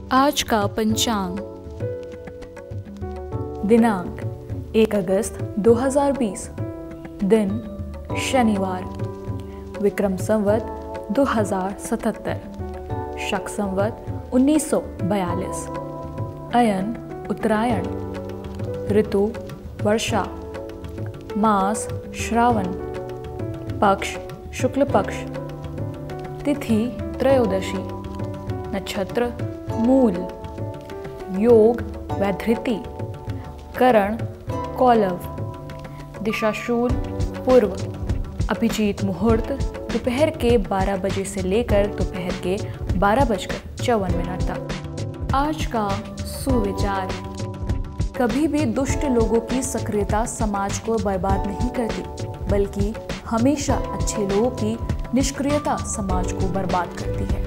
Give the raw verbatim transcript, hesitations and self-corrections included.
आज का पंचांग। दिनांक एक अगस्त दो हज़ार बीस, दिन शनिवार, विक्रम संवत दो हज़ार सतहत्तर, शक संवत उन्नीस सौ बयालीस, अयन उत्तरायण, ऋतु वर्षा, मास श्रावण, पक्ष शुक्ल पक्ष, तिथि त्रयोदशी, नक्षत्र मूल, योग वैधृति, करण कौलव, दिशाशूल पूर्व, अभिजीत मुहूर्त दोपहर के बारह बजे से लेकर दोपहर के बारह बजकर चौवन मिनट तक। आज का सुविचार। कभी भी दुष्ट लोगों की सक्रियता समाज को बर्बाद नहीं करती, बल्कि हमेशा अच्छे लोगों की निष्क्रियता समाज को बर्बाद करती है।